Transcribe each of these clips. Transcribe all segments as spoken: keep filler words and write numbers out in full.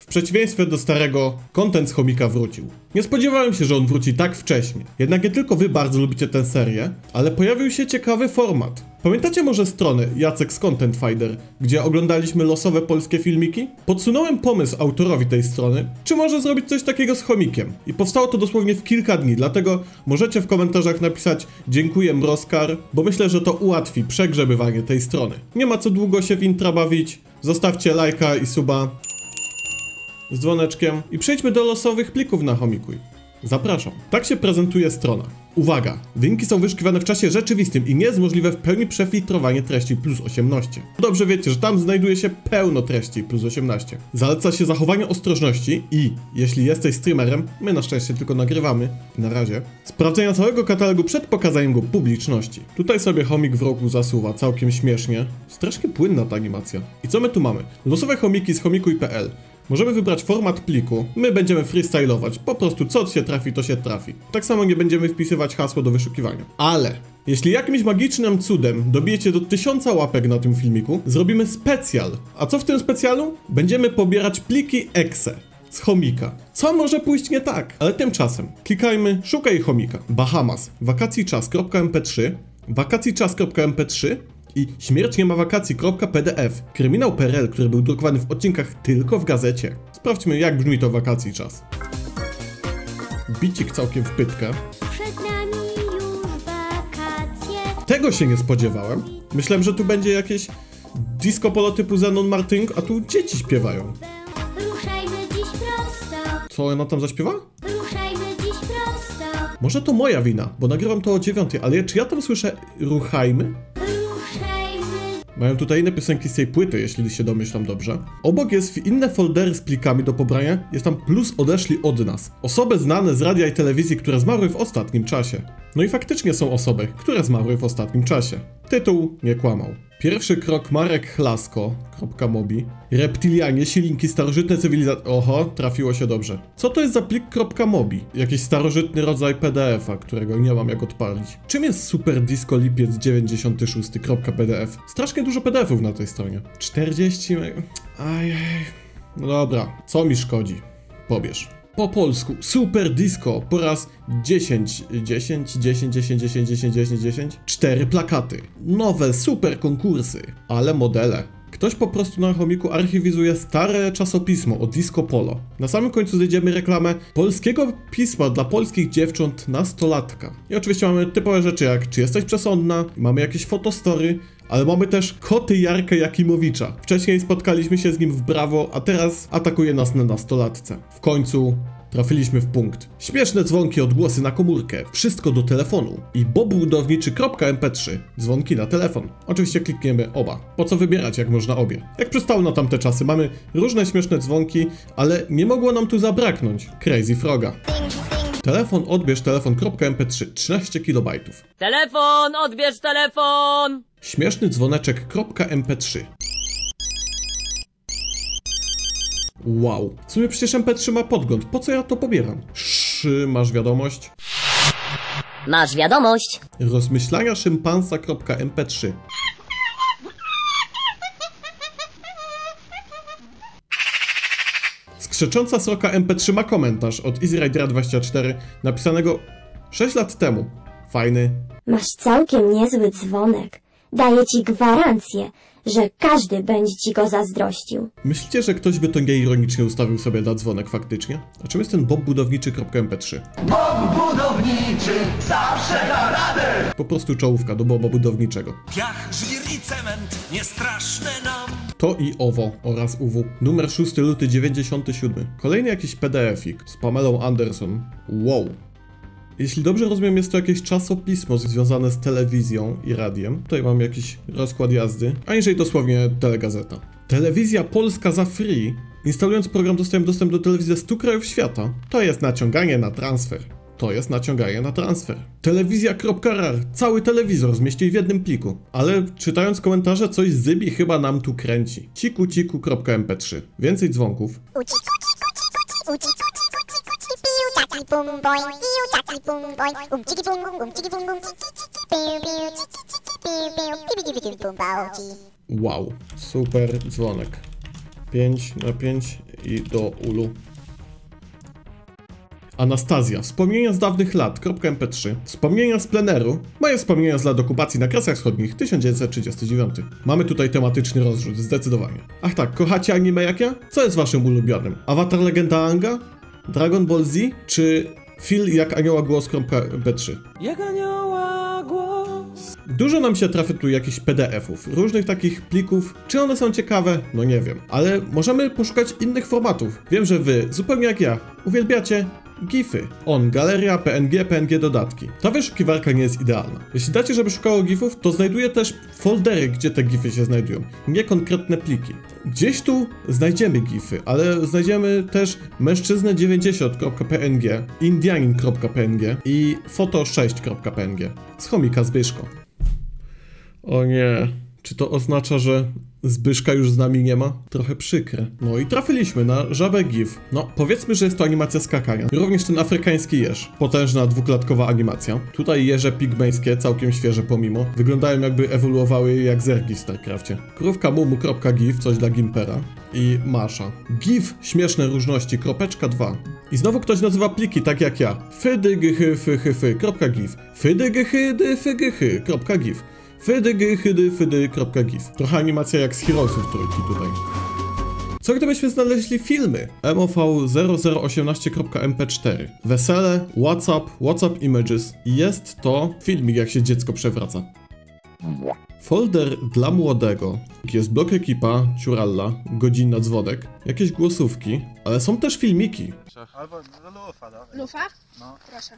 W przeciwieństwie do starego, content z chomika wrócił. Nie spodziewałem się, że on wróci tak wcześnie. Jednak nie tylko wy bardzo lubicie tę serię, ale pojawił się ciekawy format. Pamiętacie może stronę Jacek z Content Finder, gdzie oglądaliśmy losowe polskie filmiki? Podsunąłem pomysł autorowi tej strony, czy może zrobić coś takiego z chomikiem. I powstało to dosłownie w kilka dni, dlatego możecie w komentarzach napisać dziękuję Mrozkar, bo myślę, że to ułatwi przegrzebywanie tej strony. Nie ma co długo się w intra bawić, zostawcie lajka i suba z dzwoneczkiem i przejdźmy do losowych plików na Chomikuj. Zapraszam. Tak się prezentuje strona. Uwaga! Linki są wyszukiwane w czasie rzeczywistym i nie jest możliwe w pełni przefiltrowanie treści plus osiemnaście. Dobrze wiecie, że tam znajduje się pełno treści plus osiemnaście. Zaleca się zachowanie ostrożności i, jeśli jesteś streamerem, my na szczęście tylko nagrywamy, na razie, sprawdzenia całego katalogu przed pokazaniem go publiczności. Tutaj sobie chomik w rogu zasuwa całkiem śmiesznie. Strasznie płynna ta animacja. I co my tu mamy? Losowe chomiki z chomikuj kropka p l. Możemy wybrać format pliku, my będziemy freestylować, po prostu co się trafi, to się trafi. Tak samo nie będziemy wpisywać hasło do wyszukiwania. Ale jeśli jakimś magicznym cudem dobijecie do tysiąca łapek na tym filmiku, zrobimy specjal. A co w tym specjalu? Będziemy pobierać pliki exe z chomika. Co może pójść nie tak? Ale tymczasem klikajmy szukaj chomika. Bahamas, wakacjczas kropka m p trzy, wakacjczas kropka m p trzy i śmierć nie ma wakacji.pdf. Kryminał kropka p r l, który był drukowany w odcinkach tylko w gazecie. Sprawdźmy, jak brzmi to wakacji czas. Bicik całkiem w pytkę. Przed nami już wakacje. Tego się nie spodziewałem. Myślałem, że tu będzie jakieś disco polo typu Zenon Martynk, a tu dzieci śpiewają. Ruszajmy dziś prosto. Co ona tam zaśpiewa? Ruszajmy dziś prosto. Może to moja wina, bo nagrywam to o dziewiątej, ale czy ja tam słyszę ruchajmy? Mają tutaj inne piosenki z tej płyty, jeśli się domyślam dobrze. Obok jest inne foldery z plikami do pobrania, jest tam plus odeszli od nas. Osoby znane z radia i telewizji, które zmarły w ostatnim czasie. No i faktycznie są osoby, które zmarły w ostatnim czasie. Tytuł nie kłamał. Pierwszy krok Marek Chlasko.mobi. Reptilianie, silinki, starożytne cywilizacje. Oho, trafiło się dobrze. Co to jest za plik .mobi? Jakiś starożytny rodzaj P D F-a, którego nie mam jak odpalić. Czym jest Super Disco Lipiec dziewięćdziesiąty szósty kropka p d f? Strasznie dużo P D F-ów na tej stronie. czterdzieści meg... Ajaj... No dobra, co mi szkodzi? Pobierz. Po polsku Super Disco po raz dziesięć, dziesięć, dziesięć, dziesięć, dziesięć, dziesięć, dziesięć, dziesięć, cztery plakaty. Nowe super konkursy, ale modele. Ktoś po prostu na chomiku archiwizuje stare czasopismo o disco polo. Na samym końcu znajdziemy reklamę polskiego pisma dla polskich dziewcząt nastolatka. I oczywiście mamy typowe rzeczy jak czy jesteś przesądna, mamy jakieś fotostory, ale mamy też koty Jarka Jakimowicza. Wcześniej spotkaliśmy się z nim w Brawo, a teraz atakuje nas na nastolatce. W końcu trafiliśmy w punkt. Śmieszne dzwonki, odgłosy na komórkę, wszystko do telefonu. I bobbudowniczy kropka m p trzy, dzwonki na telefon. Oczywiście klikniemy oba. Po co wybierać, jak można obie? Jak przystało na tamte czasy, mamy różne śmieszne dzwonki, ale nie mogło nam tu zabraknąć Crazy Froga. Telefon, odbierz telefon kropka m p trzy, trzynaście kilobajtów. Telefon, odbierz telefon! Śmieszny dzwoneczek kropka m p trzy. Wow. W sumie przecież M P trzy ma podgląd. Po co ja to pobieram? Szy, masz wiadomość? Masz wiadomość? Rozmyślania szympansa kropka m p trzy. Skrzecząca sroka M P trzy ma komentarz od EasyRidera dwadzieścia cztery napisanego sześć lat temu. Fajny. Masz całkiem niezły dzwonek. Daję ci gwarancję, że każdy będzie ci go zazdrościł. Myślicie, że ktoś by to nieironicznie ustawił sobie na dzwonek faktycznie? A czym jest ten bobbudowniczy kropka m p trzy? Bob budowniczy zawsze da radę! Po prostu czołówka do boba budowniczego. Piach, żwir i cement, nie straszne nam. To i owo oraz U W. Numer szósty luty dziewięćdziesiąty siódmy. Kolejny jakiś P D F-ik z Pamelą Anderson. Wow. Jeśli dobrze rozumiem, jest to jakieś czasopismo związane z telewizją i radiem. Tutaj mam jakiś rozkład jazdy, a niżej dosłownie telegazeta. Telewizja Polska za free. Instalując program dostałem dostęp do telewizji stu krajów świata. To jest naciąganie na transfer. To jest naciąganie na transfer. Telewizja kropka r r. Cały telewizor zmieścili w jednym pliku. Ale czytając komentarze, coś zybi chyba nam tu kręci. ciku ciku kropka m p trzy. Więcej dzwonków. Wow, super dzwonek. pięć na pięć i do ulu. Anastazja. Wspomnienia z dawnych lat. em pe trzy. Wspomnienia z pleneru. Moje wspomnienia z lat okupacji na Kresach Wschodnich tysiąc dziewięćset trzydziesty dziewiąty. Mamy tutaj tematyczny rozrzut, zdecydowanie. Ach tak, kochacie anime jak ja? Co jest waszym ulubionym? Avatar Legenda Aanga? Dragon Ball Z? Czy Phil jak anioła głos em pe trzy? Jak anioła głos. Dużo nam się trafia tu jakichś pe de efów, różnych takich plików. Czy one są ciekawe? No nie wiem. Ale możemy poszukać innych formatów. Wiem, że wy, zupełnie jak ja, uwielbiacie gify. On, galeria, pe en ge, pe en ge dodatki. Ta wyszukiwarka nie jest idealna. Jeśli dacie, żeby szukało gifów, to znajduje też foldery, gdzie te gify się znajdują. Nie konkretne pliki. Gdzieś tu znajdziemy gify, ale znajdziemy też mężczyznę dziewięćdziesiąt kropka pe en ge, indianin kropka pe en ge i foto sześć kropka pe en ge. Z chomika Zbyszko. O nie. Czy to oznacza, że Zbyszka już z nami nie ma? Trochę przykre. No i trafiliśmy na żabę gif. No, powiedzmy, że jest to animacja skakania. Również ten afrykański jeż. Potężna, dwuklatkowa animacja. Tutaj jeże pigmejskie, całkiem świeże pomimo. Wyglądają jakby ewoluowały jak zergi w StarCrafcie. Krówka mumu.gif, coś dla Gimpera. I Masza. Gif, śmieszne różności, kropeczka dwa. I znowu ktoś nazywa pliki tak jak ja. Fydygychy, fychy, fy, kropka gif. Fydygychy, dy, fygychy, kropka gif. Fydygy, hydy, fydy, kropka gif. Trochę animacja jak z Heroesów trójki tutaj. Co gdybyśmy znaleźli filmy? em o ve zero zero osiemnaście kropka em pe cztery. Wesele, WhatsApp, WhatsApp Images. I jest to filmik, jak się dziecko przewraca. Folder dla młodego. Jest blok ekipa, ciuralla, godzinna dzwonek, jakieś głosówki, ale są też filmiki. Albo lufa, dawaj. Lufa? No. Proszę.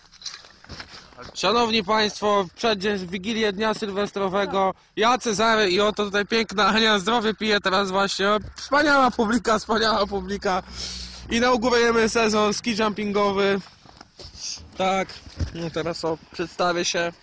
Szanowni Państwo, w przeddzień Wigilię Dnia Sylwestrowego, ja Cezary i oto tutaj piękna Ania zdrowie pije teraz właśnie. Wspaniała publika, wspaniała publika. Inaugurujemy sezon ski jumpingowy. Tak, no teraz o, przedstawię się.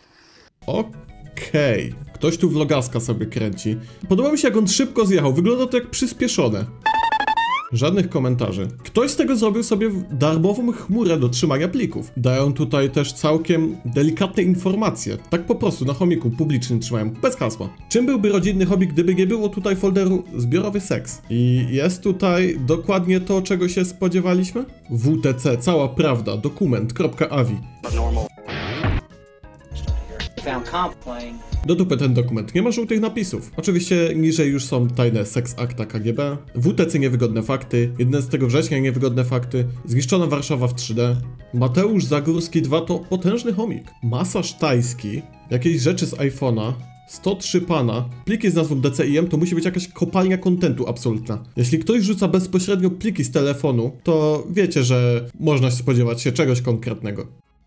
Okej, okay. Ktoś tu vlogaska sobie kręci. Podoba mi się, jak on szybko zjechał, wygląda to jak przyspieszone. Żadnych komentarzy. Ktoś z tego zrobił sobie darmową chmurę do trzymania plików. Dają tutaj też całkiem delikatne informacje. Tak po prostu na chomiku publicznym trzymają, bez hasła. Czym byłby rodzinny chomik, gdyby nie było tutaj folderu zbiorowy seks? I jest tutaj dokładnie to, czego się spodziewaliśmy? W te ce, cała prawda, dokument.avi. Do dupy ten dokument, nie ma żółtych napisów. Oczywiście niżej już są tajne seks akta ka gie be, W te ce niewygodne fakty, jedenastego września niewygodne fakty, zniszczona Warszawa w trzy de, Mateusz Zagórski dwa to potężny chomik, masaż tajski, jakieś rzeczy z iPhone'a, sto trzy pana, pliki z nazwą de ce i em to musi być jakaś kopalnia kontentu absolutna. Jeśli ktoś rzuca bezpośrednio pliki z telefonu, to wiecie, że można się spodziewać się czegoś konkretnego.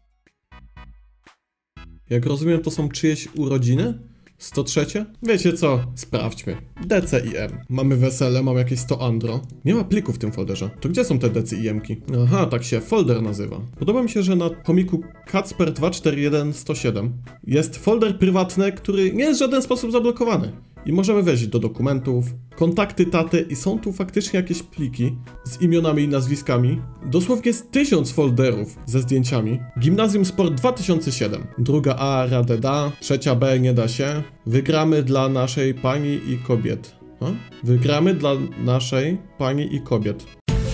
Jak rozumiem, to są czyjeś urodziny? sto trzy? Wiecie co? Sprawdźmy. de ce i em. Mamy wesele, mam jakieś sto andro. Nie ma plików w tym folderze. To gdzie są te de ce i emki? Aha, tak się folder nazywa. Podoba mi się, że na chomiku Kacper dwa cztery jeden sto siedem jest folder prywatny, który nie jest w żaden sposób zablokowany. I możemy wejść do dokumentów, kontakty taty i są tu faktycznie jakieś pliki z imionami i nazwiskami. Dosłownie jest tysiąc folderów ze zdjęciami. Gimnazjum Sport dwa tysiące siedem. Druga A radę da, trzecia B nie da się. Wygramy dla naszej pani i kobiet. A? Wygramy dla naszej pani i kobiet.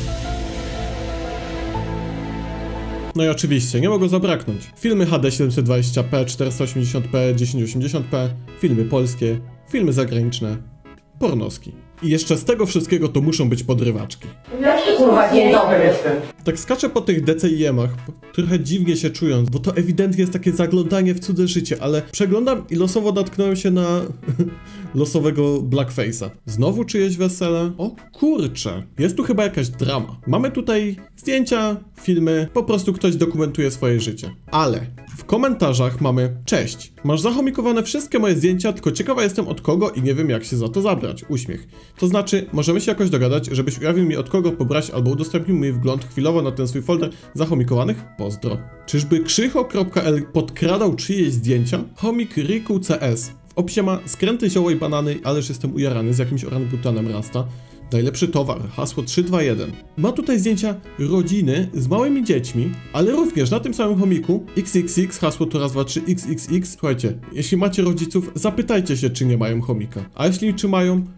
No i oczywiście, nie mogło zabraknąć. Filmy ha de siedemset dwadzieścia p, czterysta osiemdziesiąt p, tysiąc osiemdziesiąt p, filmy polskie, filmy zagraniczne, pornoski. I jeszcze z tego wszystkiego to muszą być podrywaczki. Kurwa, dzień dobry jestem. Tak skaczę po tych de ce i emach, trochę dziwnie się czując, bo to ewidentnie jest takie zaglądanie w cudze życie, ale przeglądam i losowo natknąłem się na losowego blackface'a. Znowu czyjeś wesele? O kurczę, jest tu chyba jakaś drama. Mamy tutaj zdjęcia, filmy, po prostu ktoś dokumentuje swoje życie. Ale w komentarzach mamy: cześć, masz zachomikowane wszystkie moje zdjęcia, tylko ciekawa jestem od kogo i nie wiem jak się za to zabrać. Uśmiech. To znaczy, możemy się jakoś dogadać, żebyś ujawnił mi od kogo pobrać albo udostępnił mi wgląd chwilowo na ten swój folder zachomikowanych? Pozdro. Czyżby krzycho.l podkradał czyjeś zdjęcia? Chomik Riku C S. W opisie ma skręty zioło i banany, ależ jestem ujarany z jakimś orangutanem rasta. Najlepszy towar, hasło trzy dwa jeden. Ma tutaj zdjęcia rodziny z małymi dziećmi, ale również na tym samym chomiku iks iks iks, hasło to raz dwa trzy iks iks iks. Słuchajcie, jeśli macie rodziców, zapytajcie się, czy nie mają chomika. A jeśli czy mają,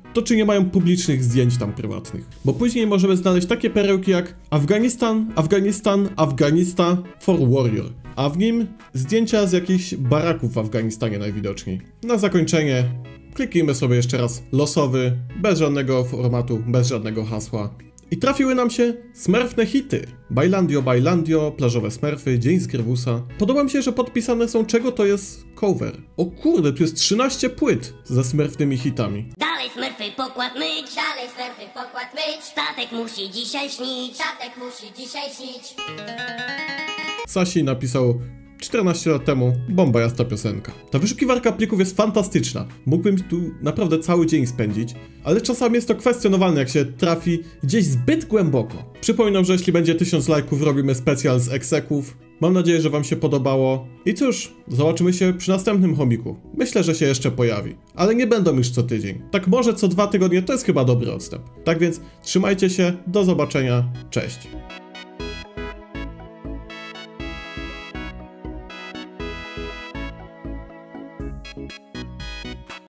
to czy nie mają publicznych zdjęć tam prywatnych. Bo później możemy znaleźć takie perełki jak Afganistan, Afganistan, Afghanistan for Warrior. A w nim zdjęcia z jakichś baraków w Afganistanie najwidoczniej. Na zakończenie kliknijmy sobie jeszcze raz losowy, bez żadnego formatu, bez żadnego hasła. I trafiły nam się smurfne hity. Bajlandio, Bajlandio, Plażowe Smurfy, Dzień Skrywusa. Podoba mi się, że podpisane są, czego to jest cover. O kurde, tu jest trzynaście płyt ze smurfnymi hitami. Dalej smurfy pokład myć, dalej smurfy pokład myć. Statek musi dzisiaj śnić, statek musi dzisiaj śnić. Sashi napisał czternaście lat temu, bomba jasna piosenka. Ta wyszukiwarka plików jest fantastyczna. Mógłbym tu naprawdę cały dzień spędzić, ale czasami jest to kwestionowalne, jak się trafi gdzieś zbyt głęboko. Przypominam, że jeśli będzie tysiąc lajków, robimy specjal z egzeków. Mam nadzieję, że wam się podobało. I cóż, zobaczymy się przy następnym chomiku. Myślę, że się jeszcze pojawi, ale nie będą już co tydzień. Tak może co dwa tygodnie to jest chyba dobry odstęp. Tak więc trzymajcie się, do zobaczenia, cześć.